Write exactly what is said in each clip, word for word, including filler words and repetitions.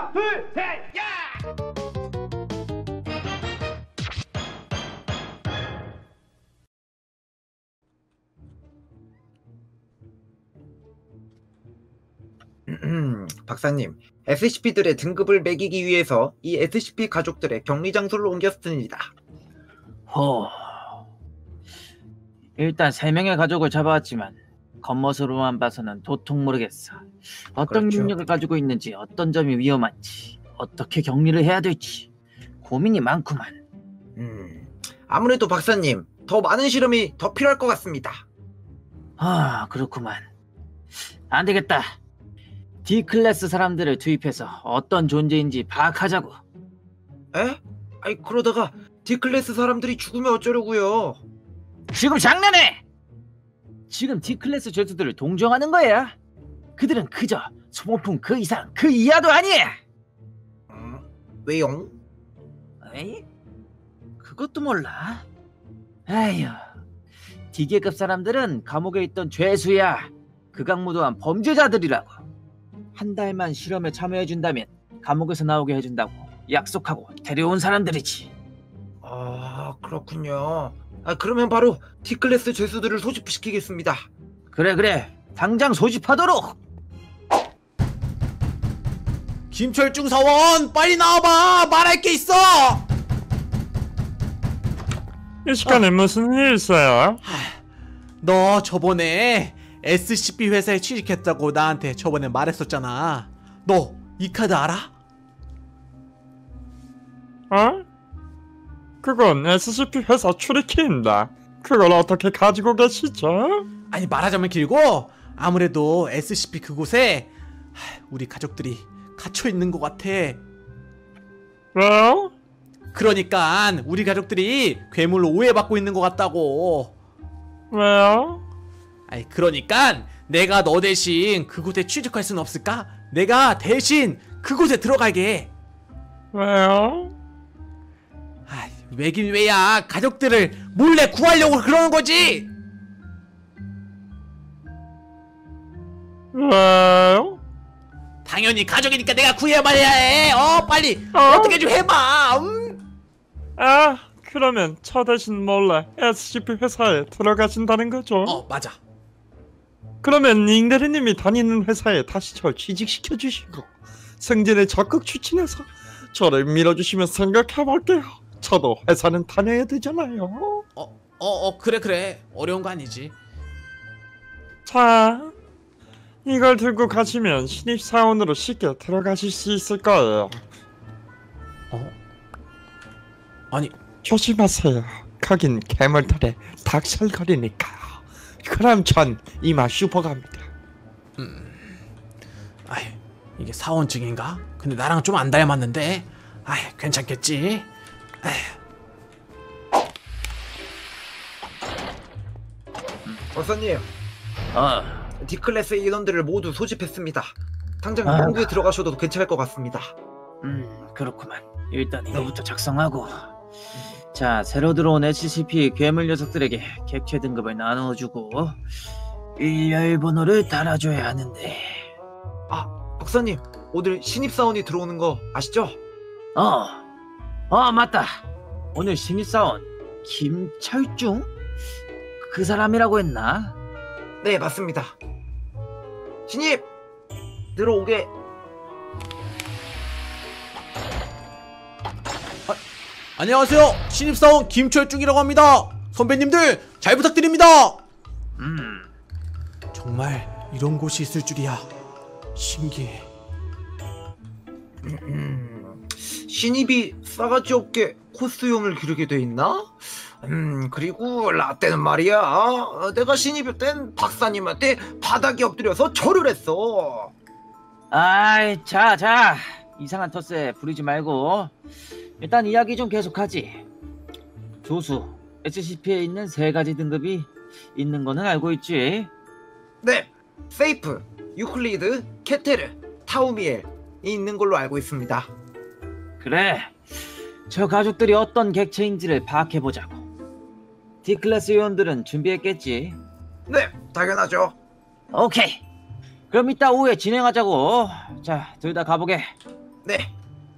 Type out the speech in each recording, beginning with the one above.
하나, 둘, 셋, 야! 박사님, 에스씨피들의 등급을 매기기 위해서 이 에스씨피 가족들의 격리 장소를 옮겼습니다. 호... 일단 세 명의 가족을 잡아왔지만 겉멋으로만 봐서는 도통 모르겠어. 어떤 그렇죠. 능력을 가지고 있는지, 어떤 점이 위험한지, 어떻게 격리를 해야 될지 고민이 많구만. 음, 아무래도 박사님, 더 많은 실험이 더 필요할 것 같습니다. 아, 그렇구만. 안 되겠다. D클래스 사람들을 투입해서 어떤 존재인지 파악하자고. 에? 아이, 그러다가 D클래스 사람들이 죽으면 어쩌려고요? 지금 장난해! 지금 D클래스 죄수들을 동정하는 거야. 그들은 그저 소모품 그 이상 그 이하도 아니야. 음, 왜요? 에이? 그것도 몰라. 아휴, D계급 사람들은 감옥에 있던 죄수야. 극악무도한 범죄자들이라고. 한 달만 실험에 참여해준다면 감옥에서 나오게 해준다고 약속하고 데려온 사람들이지. 아, 그렇군요. 아, 그러면 바로 D클래스 죄수들을 소집시키겠습니다. 그래 그래, 당장 소집하도록. 김철중 사원, 빨리 나와봐. 말할 게 있어. 이 시간에 어. 무슨 일 있어요? 너 저번에 에스씨피 회사에 취직했다고 나한테 저번에 말했었잖아. 너 이 카드 알아? 어? 그건 에스씨피 회사 출입키인데 그걸 어떻게 가지고 계시죠? 아니, 말하자면 길고, 아무래도 에스씨피 그곳에 하, 우리 가족들이 갇혀 있는 것 같아. 왜요? 그러니까 우리 가족들이 괴물로 오해받고 있는 것 같다고. 왜요? 아니, 그러니까 내가 너 대신 그곳에 취직할 수는 없을까? 내가 대신 그곳에 들어가게. 왜요? 아, 왜긴 왜야. 가족들을 몰래 구하려고 그러는 거지. 왜요? 당연히 가족이니까 내가 구해야만 해야 해. 어, 빨리 어? 어떻게 좀 해봐. 음? 아, 그러면 저 대신 몰래 에스씨피 회사에 들어가신다는 거죠? 어, 맞아. 그러면 닝대리님이 다니는 회사에 다시 저 취직시켜 주시고 승진에 적극 추진해서 저를 밀어주시면 생각해볼게요. 저도 회사는 다녀야 되잖아요. 어, 어, 어, 그래 그래. 어려운 거 아니지. 자, 이걸 들고 가시면 신입사원으로 쉽게 들어가실 수 있을 거예요. 어? 아니, 조심하세요. 거긴 괴물들의 닭살거리니까요. 그럼 전 이만 슈퍼 갑니다. 음, 아이, 이게 사원증인가? 근데 나랑 좀 안 닮았는데. 아이, 괜찮겠지. 아이. 박사님, 어, D클래스 인원들을 모두 소집했습니다. 당장 아. 연구에 들어가셔도 괜찮을 것 같습니다. 음, 그렇구만. 일단 이거부터 작성하고. 자, 새로 들어온 에스씨피 괴물 녀석들에게 객체 등급을 나눠주고 일렬 번호를 달아줘야 하는데. 아, 박사님, 오늘 신입사원이 들어오는 거 아시죠? 어, 어 맞다. 오늘 신입사원 김철중? 그 사람이라고 했나? 네, 맞습니다. 신입! 들어오게. 안녕하세요. 신입사원 김철중이라고 합니다. 선배님들 잘 부탁드립니다. 음, 정말 이런 곳이 있을 줄이야. 신기해. 음, 신입이 싸가지 없게 코스염을 기르게 돼 있나? 음, 그리고 라떼는 말이야. 어, 내가 신입일 땐 박사님한테 바닥에 엎드려서 절을 했어. 아이, 자, 자, 이상한 텃세 부리지 말고 일단 이야기 좀 계속하지. 조수, 에스씨피에 있는 세 가지 등급이 있는 거는 알고 있지? 네, 세이프, 유클리드, 케테르, 타우미엘이 있는 걸로 알고 있습니다. 그래, 저 가족들이 어떤 객체인지를 파악해보자고. D클래스 요원들은 준비했겠지? 네, 당연하죠. 오케이, 그럼 이따 오후에 진행하자고. 자, 둘 다 가보게. 네.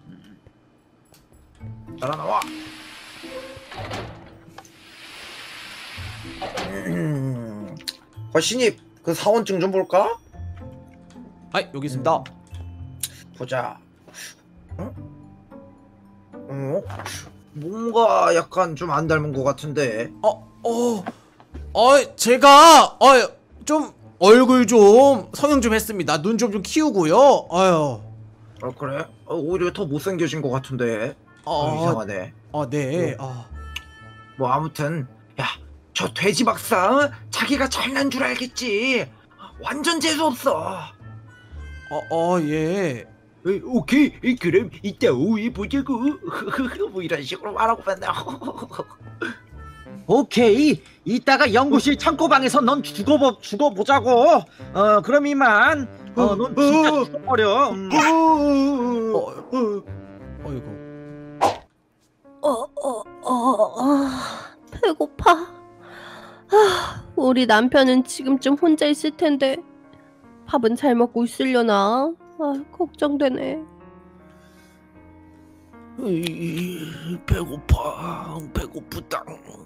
따라 나와. 음. 어, 신입 그 사원증 좀 볼까? 아 여기 있습니다. 보자. 어? 어? 뭔가 약간 좀 안 닮은 것 같은데. 어, 어, 어, 제가 어, 좀 얼굴 좀 성형 좀 했습니다. 눈 좀 좀 키우고요. 아유. 어 그래? 어, 오히려 더 못생겨진 것 같은데. 어, 어, 이상하네. 어, 네. 어. 뭐 아무튼 야, 저 돼지 박사 어? 자기가 잘난 줄 알겠지. 완전 재수 없어. 어, 어, 예. 에, 오케이, 에, 그럼 이따 오후에 보자고. 뭐 이런 식으로 말하고 맨날. 오케이. 이따가 연구실 창고방에서 넌 죽어 죽어보자고. 어 그럼 이만. 어넌 진짜 죽어버려. 음. 어, 어, 어이구. 어, 어, 어, 어, 배고파. 아, 우리 남편은 지금쯤 혼자 있을 텐데 밥은 잘 먹고 있으려나? 아, 걱정되네. 으이, 배고파. 배고프다.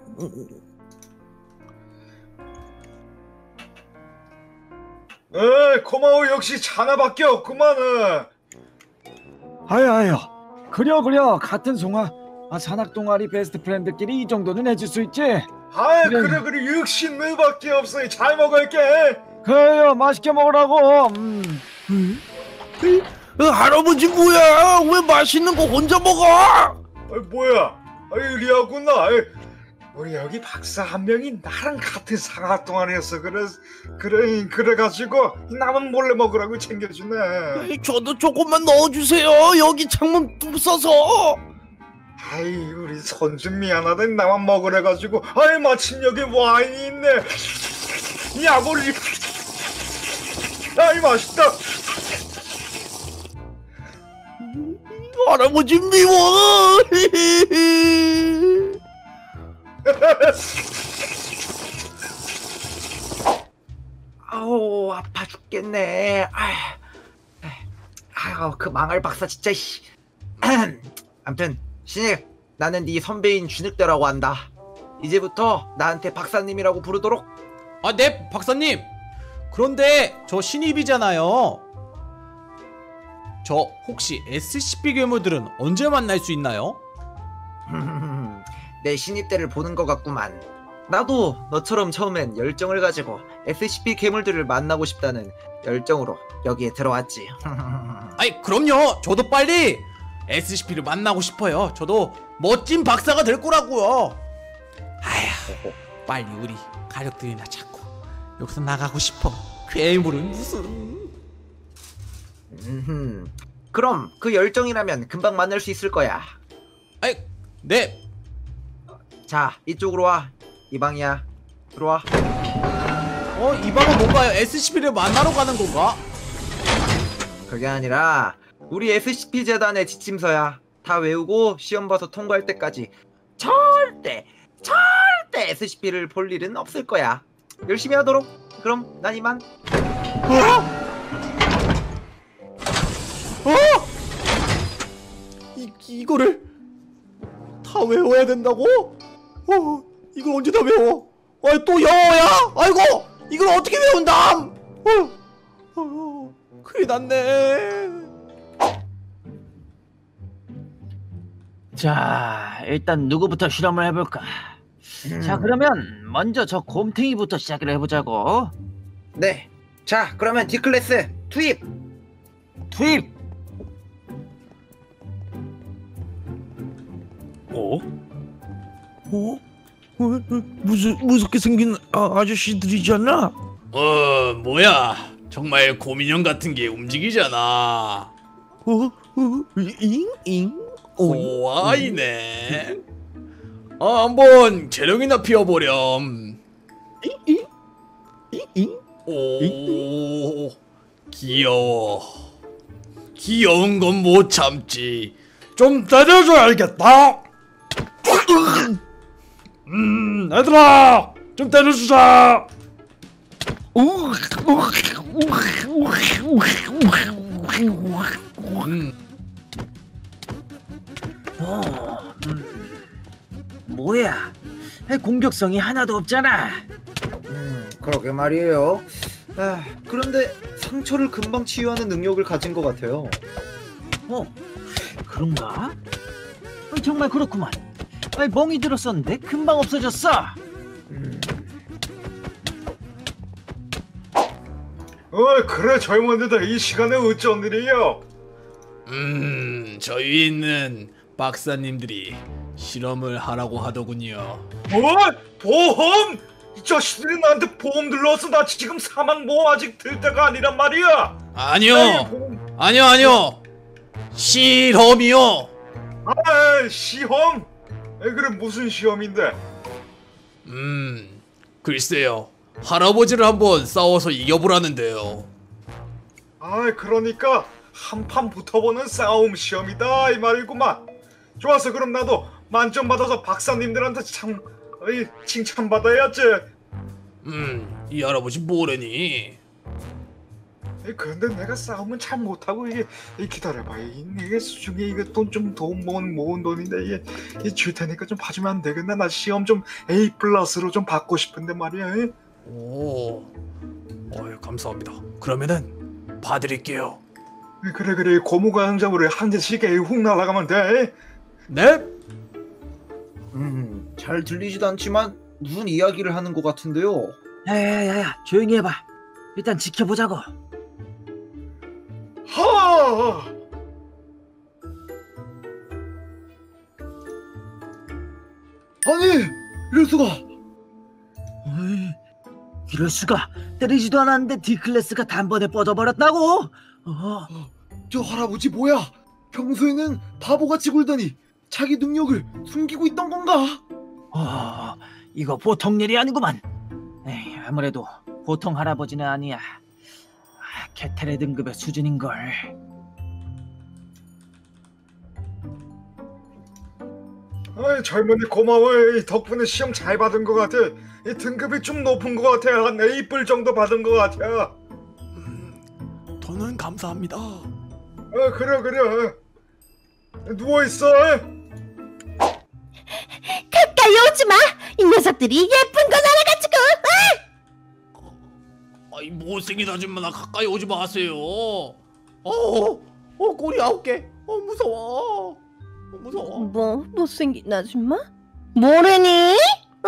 에 고마워. 역시 자나밖에 없구만은. 아야 아야 그려 그려 같은 송아. 아 산악 동아리 베스트 프렌드끼리 이 정도는 해줄 수 있지. 아이 그래. 그래 그래 역시 너밖에 없어. 잘 먹을게. 그래요 맛있게 먹으라고. 음. 어, 할아버지 뭐야? 왜 맛있는 거 혼자 먹어? 아이, 뭐야? 아이 리아구나. 아이, 우리 여기 박사 한 명이 나랑 같은 상하 동안이었어. 그래 그래 그래가지고 남은 몰래 먹으라고 챙겨주네. 저도 조금만 넣어주세요. 여기 창문 부숴서. 아이 우리 손주 미안하다. 나만 먹으래가지고. 아이 마침 여기 와인이 있네. 야구리. 아이 맛있다. 할아버지 미워. 아우 아파 죽겠네. 아, 아유 그 망할 박사 진짜. 씨. 암튼 신입 나는 네 선배인 쥐늑대라고 한다. 이제부터 나한테 박사님이라고 부르도록. 아, 네, 박사님. 그런데 저 신입이잖아요. 저 혹시 에스씨피 괴물들은 언제 만날 수 있나요? 내 신입 때를 보는 것 같구만. 나도 너처럼 처음엔 열정을 가지고 에스씨피 괴물들을 만나고 싶다는 열정으로 여기에 들어왔지. 아이, 그럼요. 저도 빨리 에스씨피를 만나고 싶어요. 저도 멋진 박사가 될 거라고요. 아휴, 빨리 우리 가족들이나 찾고 여기서 나가고 싶어. 괴물은 무슨... 음흠. 그럼 그 열정이라면 금방 만날 수 있을 거야. 아이, 네. 자, 이쪽으로 와. 이 방이야. 들어와. 어, 이 방은 뭔가요? 에스씨피를 만나러 가는 건가? 그게 아니라 우리 에스씨피 재단의 지침서야. 다 외우고 시험 봐서 통과할 때까지 절대 절대 에스씨피를 볼 일은 없을 거야. 열심히 하도록. 그럼 난 이만. 어? 어? 이, 이거를 다 외워야 된다고? 어, 이걸 언제 다 외워? 아, 또 영어야? 아이고, 이걸 어떻게 외운담? 어, 어, 큰일 났네. 자, 일단 누구부터 실험을 해볼까? 음. 자, 그러면 먼저 저 곰탱이부터 시작을 해보자고. 네. 자, 그러면 D클래스 투입. 투입! 어? 어? 어? 무슨 무섭게 생긴 아, 아저씨들이잖아. 어, 뭐야? 정말 곰인형 같은 게 움직이잖아. 어? 어? 잉잉? 고아이네. 아, 한번 재령이나 피워보렴. 잉잉? 잉잉? 오, 귀여워. 귀여운 건 못 참지. 좀 때려줘야겠다. 음, 얘들아, 좀 때려주자. 음, 어, 음, 뭐야? 공격성이 하나도 없잖아. 음, 그러게 말이에요. 아, 그런데 상처를 금방 치유하는 능력을 가진 것 같아요. 어, 그런가? 어, 정말 그렇구만. 아니, 멍이 들었었는데 금방 없어졌어. 음. 어, 그래 젊은이들 이 시간에 어쩐 일이요? 음, 저희 있는 박사님들이 실험을 하라고 하더군요. 뭐? 보험? 이 자식들이 나한테 보험 들러서 나 지금 사망보험 아직 들 때가 아니란 말이야. 아니요, 에이, 보험. 아니요, 아니요. 실험이요. 아, 시험? 에, 그래 무슨 시험인데? 음, 글쎄요. 할아버지를 한번 싸워서 이겨보라는데요. 아, 그러니까 한판 붙어보는 싸움 시험이다 이 말이구만. 좋았어, 그럼 나도 만점 받아서 박사님들한테 참 어이, 칭찬받아야지. 음, 이 할아버지 뭐래니? 에이, 근데 내가 싸움은 잘 못하고 이게 이 기다려봐. 이, 이게 수중에 이게 돈 좀 돈 모은 모은 돈인데 이게, 이게 줄 테니까 좀 봐주면 안 되겠나? 나 시험 좀 A 플러스로 좀 받고 싶은데 말이야. 에? 오, 어휴, 감사합니다. 그러면은 봐드릴게요. 그래 그래 고무가 형장으로 한 대씩 훅 날아가면 돼. 네? 음, 잘 들리지도 않지만 무슨 이야기를 하는 것 같은데요. 야야야야, 조용히 해봐. 일단 지켜보자고. 하! 아니, 이럴 수가. 어이, 이럴 수가. 때리지도 않았는데 D클래스가 단번에 뻗어버렸다고? 어, 저 할아버지 뭐야? 평소에는 바보같이 굴더니 자기 능력을 숨기고 있던 건가? 어, 이거 보통 일이 아니구만. 에이, 아무래도 보통 할아버지는 아니야. 아, 케테레 등급의 수준인걸. 어이, 젊은이 고마워. 이 덕분에 시험 잘 받은 것 같아. 이 등급이 좀 높은 것 같아. 한 A 뿔 정도 받은 것 같아. 음, 저는 감사합니다. 어, 그래 그래. 누워 있어. 가까이 오지 마. 이 녀석들이 예쁜 건 알아가지고. 아이, 못생긴 아줌마 나 가까이 오지 마세요. 어, 어, 꼬리 아홉 개. 어, 무서워. 어, 무서워. 뭐 못생긴 아줌마? 뭐래니?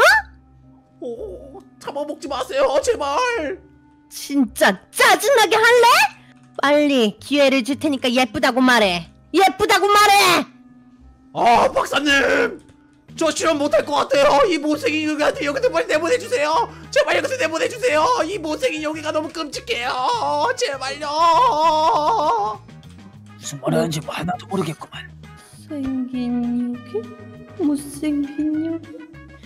어, 잡아먹지 마세요, 제발. 진짜 짜증나게 할래? 빨리 기회를 줄 테니까 예쁘다고 말해. 예쁘다고 말해. 아, 박사님, 저 실험 못할 것 같아요. 이 못생긴 여기한테 여기서 빨리 내보내주세요. 제발 여기서 내보내주세요. 이 못생긴 여기가 너무 끔찍해요. 제발요. 무슨 말 하는지 뭐 하나도 모르겠구만. 생긴 여기? 못생긴 여기?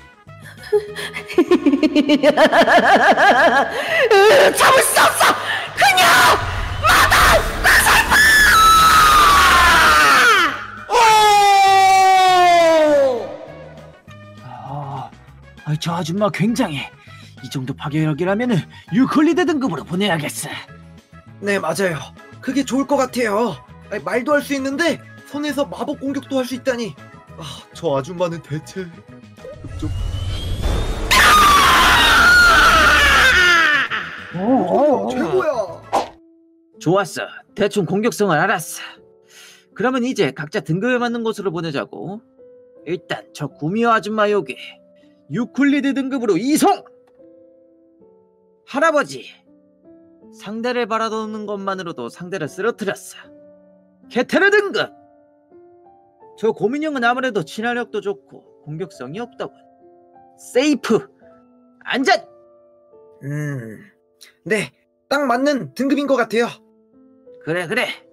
으, 참을 수 없어! 그녀! 아, 아이, 저 아줌마 굉장해. 이 정도 파괴력이라면은 유클리드 등급으로 보내야겠어. 네, 맞아요. 그게 좋을 것 같아요. 아니, 말도 할 수 있는데 손에서 마법 공격도 할 수 있다니. 아, 저 아줌마는 대체 좀... 오, 최고야. 좋았어. 대충 공격성을 알았어. 그러면 이제 각자 등급에 맞는 곳으로 보내자고. 일단 저 구미호 아줌마 여기 유클리드 등급으로 이송! 할아버지, 상대를 바라보는 것만으로도 상대를 쓰러뜨렸어. 케테르 등급! 저 고민형은 아무래도 친화력도 좋고 공격성이 없다고. 세이프! 안전! 음, 네, 딱 맞는 등급인 것 같아요. 그래 그래.